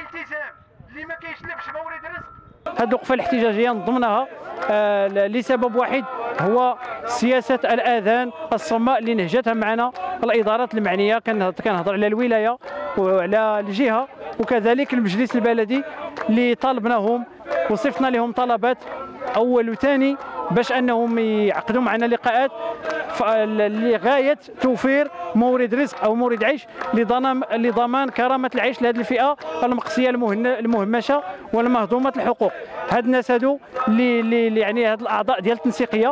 التزام اللي ما كيشلبش مورد رزق. هذه الوقفه الاحتجاجيه نضمنها لسبب واحد، هو سياسه الاذان الصماء اللي نهجتها معنا الادارات المعنيه. كنهضر على الولايه وعلى الجهه وكذلك المجلس البلدي اللي طالبناهم وصفنا لهم طلبات اول وثاني باش انهم يعقدوا معنا لقاءات لغايه توفير مورد رزق او مورد عيش لضمان كرامه العيش لهذه الفئه المقصيه المهمشه والمهضومه الحقوق. هاد الناس هادو اللي يعني هاد الاعضاء ديال التنسيقيه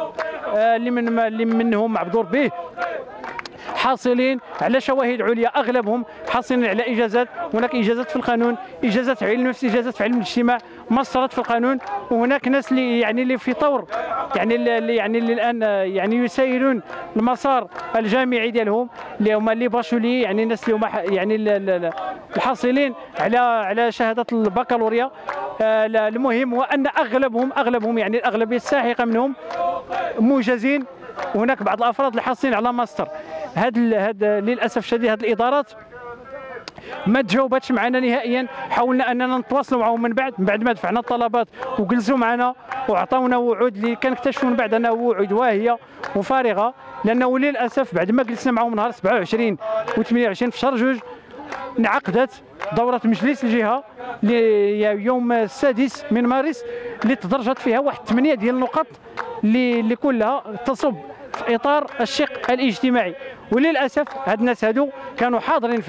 اللي منهم عبد به حاصلين على شواهد عليا، اغلبهم حاصلين على اجازات. هناك اجازات في القانون، اجازات في علم النفس، اجازات في علم الاجتماع مسطرت في القانون. وهناك ناس اللي في طور اللي الان يسيرون المسار الجامعي ديالهم، اللي هما لي باشولي، يعني الناس اللي هما الحاصلين على شهاده البكالوريا. المهم هو ان اغلبهم يعني الاغلبيه الساحقه منهم موجزين، وهناك بعض الافراد اللي حاصلين على ماستر. هاد للاسف الشديد هاد الادارات ما تجاوبتش معنا نهائيا. حاولنا اننا نتواصلوا معهم من بعد ما دفعنا الطلبات وجلسوا معنا وعطاونا وعود اللي كنكتشفوا من بعد انها وعود واهيه وفارغه، لانه للاسف بعد ما جلسنا معهم نهار 27 و 28 في شهر 2 انعقدت دوره مجلس الجهه يوم السادس من مارس اللي تدرجت فيها واحد 8 ديال النقط اللي كلها تصب في اطار الشق الاجتماعي. وللاسف هاد الناس هادو كانوا حاضرين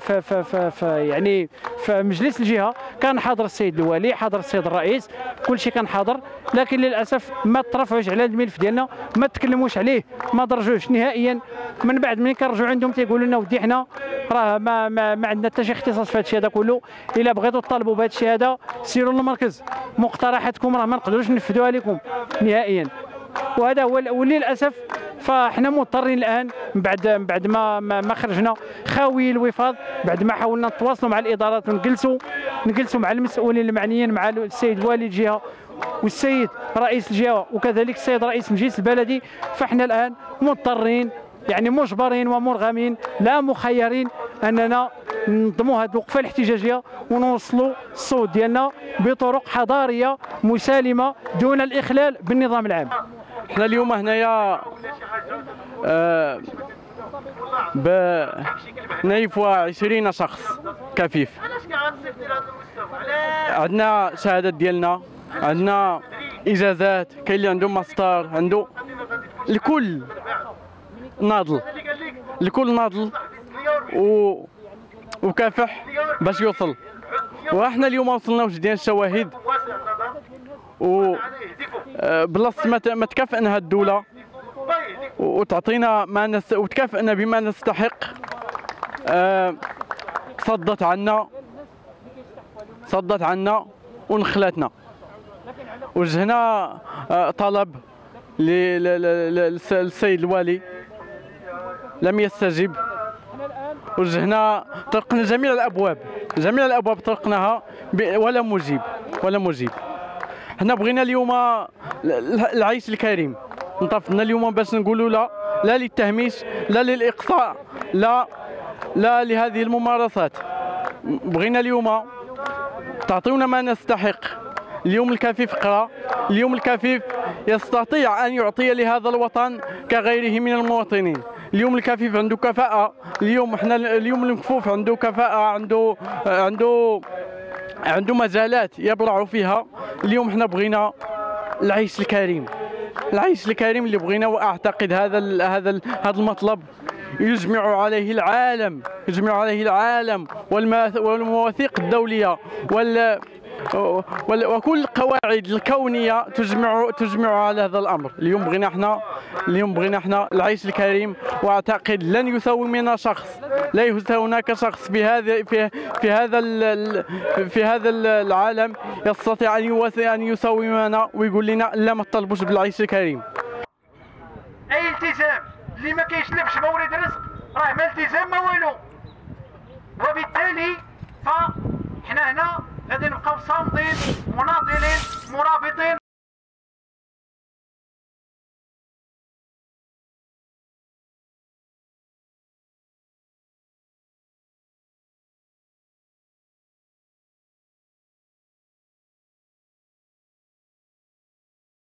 في مجلس الجهه. كان حاضر السيد الوالي، حاضر السيد الرئيس، كل شيء كان حاضر، لكن للاسف ما ترفعوش على الملف ديالنا، ما تكلموش عليه، ما درجوش نهائيا. من بعد ملي كنرجعوا عندهم تيقولوا لنا ودي حنا راه ما عندنا حتى شي اختصاص في هذا الشيء هذا كله، الا بغيتوا تطالبوا بهذا الشيء هذا سيروا للمركز، مقترحاتكم راه ما نقدروش ننفذوها لكم نهائيا. وهذا هو. وللاسف فاحنا مضطرين الان بعد ما خرجنا خاوي الوفاض، بعد ما حاولنا نتواصلوا مع الادارات ونجلسوا مع المسؤولين المعنيين، مع السيد والي الجهه والسيد رئيس الجهه وكذلك السيد رئيس المجلس البلدي. فاحنا الان مضطرين يعني مجبرين ومرغمين لا مخيرين اننا ننظموا هذه الوقفه الاحتجاجيه ونوصلوا الصوت ديالنا بطرق حضاريه مسالمه دون الاخلال بالنظام العام. احنا اليوم هنايا بنايفوا 20 شخص كفيف. عندنا شهادات ديالنا، عندنا اجازات، كاين اللي عنده ماستر، عنده الكل ناضل وكافح باش يوصل. وإحنا اليوم وصلنا ديال الشواهد وبلاصه ما تكافئنا هاد الدوله وتعطينا وتكافئنا بما نستحق. صدت عنا ونخلاتنا. وجهنا طلب للسيد الوالي لم يستجب. وجهنا طرقنا جميع الابواب طرقناها ولا مجيب. حنا بغينا اليوم العيش الكريم. انطفنا اليوم باش نقولوا لا للتهميش، لا للاقصاء، لا لهذه الممارسات. بغينا اليوم تعطيونا ما نستحق. اليوم الكفيف قرا، اليوم الكفيف يستطيع ان يعطي لهذا الوطن كغيره من المواطنين. اليوم الكفيف عنده كفاءة. اليوم المكفوف عنده كفاءة، عنده مجالات يبرع فيها. اليوم حنا بغينا العيش الكريم اللي بغينا. واعتقد هذا المطلب يجمع عليه العالم والمواثيق الدولية وكل القواعد الكونيه تجمع على هذا الامر. اليوم بغينا احنا العيش الكريم. واعتقد لن يساومنا شخص، لا هناك شخص في هذا العالم يستطيع ان يساومنا ويقول لنا لا ما تطالبوش بالعيش الكريم. اي التزام اللي ما كيشلبش مورد رزق راه ما التزام ما والو. وبالتالي فاحنا هنا غادي نبقاو صامدين مناضلين مرابطين.